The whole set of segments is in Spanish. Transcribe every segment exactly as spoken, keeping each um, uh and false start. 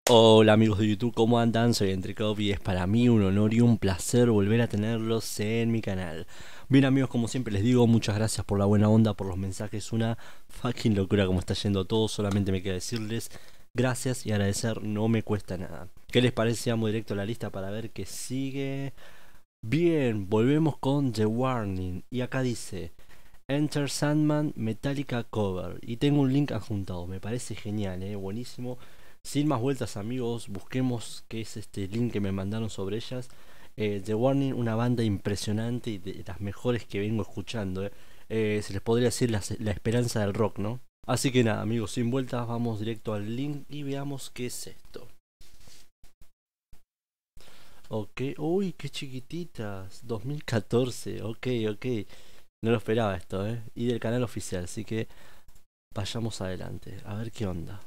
Hola amigos de YouTube, ¿cómo andan? Soy Entrecop y es para mí un honor y un placer volver a tenerlos en mi canal. Bien amigos, como siempre les digo, muchas gracias por la buena onda, por los mensajes, una fucking locura como está yendo todo, solamente me queda decirles gracias y agradecer, no me cuesta nada. ¿Qué les parece? Vamos directo a la lista para ver qué sigue. Bien, volvemos con The Warning y acá dice Enter Sandman Metallica Cover y tengo un link adjuntado, me parece genial, eh, buenísimo. Sin más vueltas amigos, busquemos qué es este link que me mandaron sobre ellas. eh, The Warning, una banda impresionante y de las mejores que vengo escuchando, eh. Eh, se les podría decir la, la esperanza del rock, ¿no? Así que nada amigos, sin vueltas, vamos directo al link y veamos qué es esto. Ok, uy, qué chiquititas, dos mil catorce, ok, ok. No lo esperaba esto, eh. Y del canal oficial, así que vayamos adelante, a ver qué onda.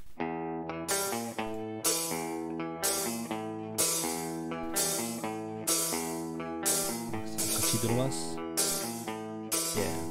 Un cachito más. Yeah.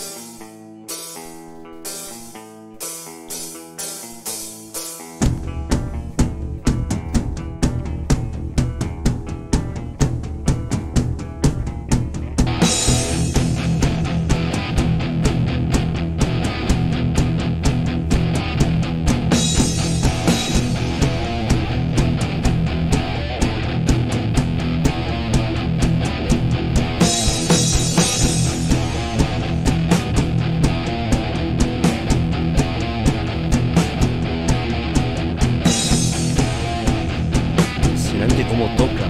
Impresionante cómo toca.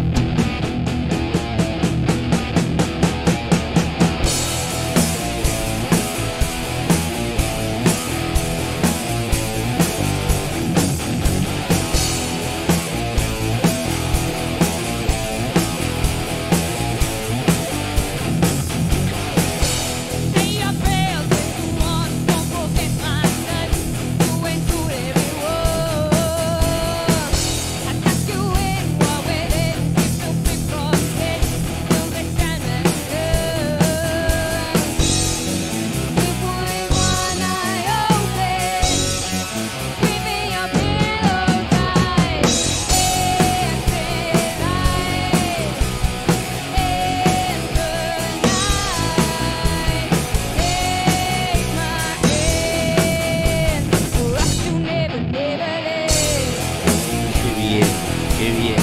Qué bien.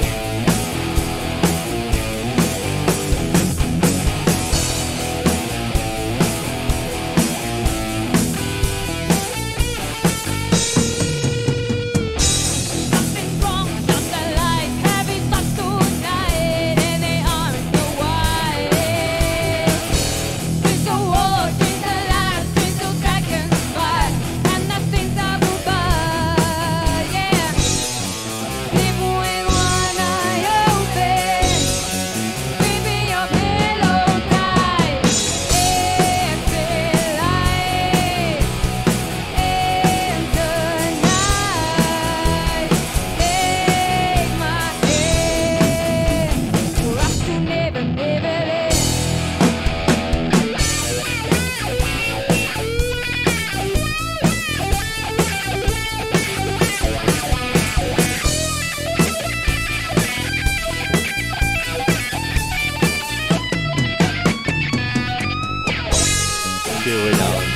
Qué buena onda.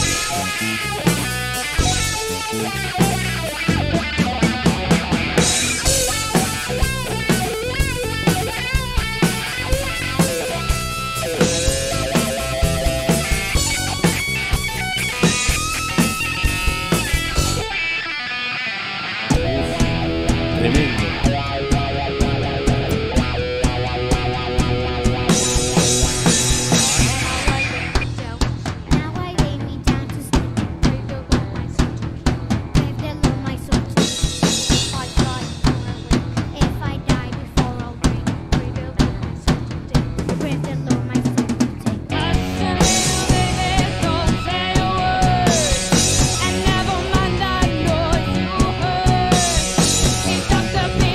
Tremendo. Doctor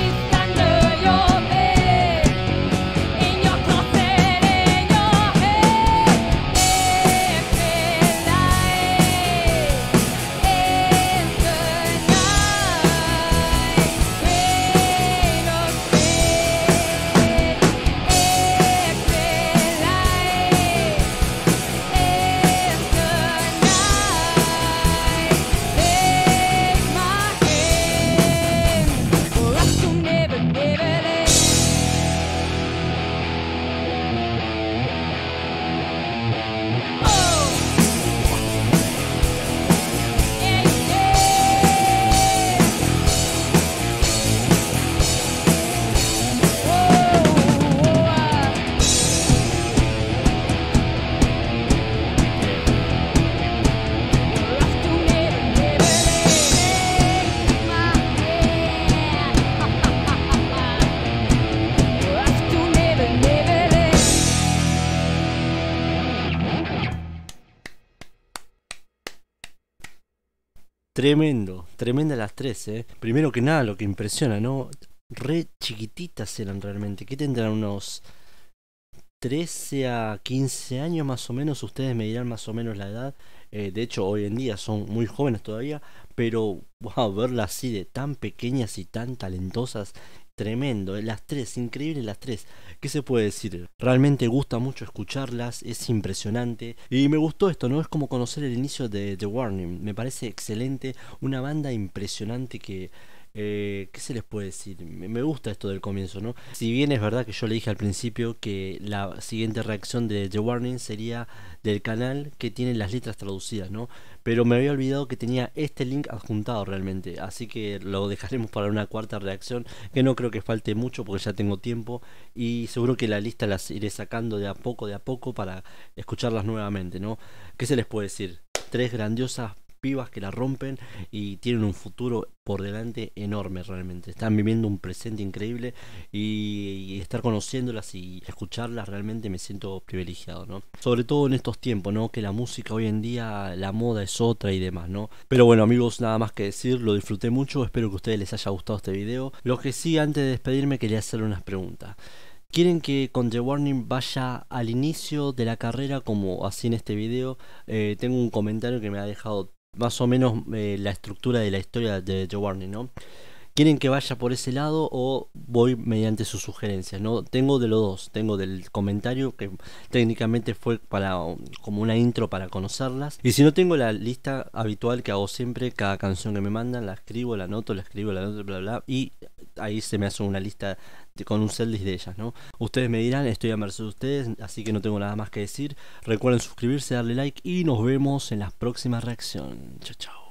Tremendo, tremenda las tres, eh. Primero que nada, lo que impresiona, ¿no? Re chiquititas eran realmente. ¿Qué tendrán? Unos trece a quince años más o menos. Ustedes me dirán más o menos la edad. Eh, de hecho, hoy en día son muy jóvenes todavía. Pero, wow, verlas así de tan pequeñas y tan talentosas. Tremendo, eh, las tres, increíbles las tres. ¿Qué se puede decir? Realmente gusta mucho escucharlas, es impresionante. Y me gustó esto, ¿no? Es como conocer el inicio de The Warning. Me parece excelente, una banda impresionante que... Eh, ¿qué se les puede decir? Me me gusta esto del comienzo, ¿no? Si bien es verdad que yo le dije al principio que la siguiente reacción de The Warning sería del canal que tiene las letras traducidas, ¿no? Pero me había olvidado que tenía este link adjuntado realmente, así que lo dejaremos para una cuarta reacción, que no creo que falte mucho porque ya tengo tiempo y seguro que la lista las iré sacando de a poco, de a poco para escucharlas nuevamente, ¿no? ¿Qué se les puede decir? Tres grandiosas pibas que la rompen y tienen un futuro por delante enorme realmente. Están viviendo un presente increíble y, y estar conociéndolas y escucharlas realmente me siento privilegiado, ¿no? Sobre todo en estos tiempos, ¿no? Que la música hoy en día, la moda es otra y demás, ¿no? Pero bueno, amigos, nada más que decir, lo disfruté mucho, espero que a ustedes les haya gustado este video. Lo que sí, antes de despedirme, quería hacerle unas preguntas. ¿Quieren que con The Warning vaya al inicio de la carrera como así en este video? Eh, tengo un comentario que me ha dejado más o menos eh, la estructura de la historia de The Warning, ¿no? ¿Quieren que vaya por ese lado o voy mediante sus sugerencias? No, tengo de los dos. Tengo del comentario que técnicamente fue para como una intro para conocerlas. Y si no, tengo la lista habitual que hago siempre. Cada canción que me mandan la escribo, la anoto, la escribo, la anoto, bla bla. Y ahí se me hace una lista de, con un setlist de ellas, ¿no? Ustedes me dirán, estoy a merced de ustedes, así que no tengo nada más que decir. Recuerden suscribirse, darle like y nos vemos en la próxima reacción. Chao, chao.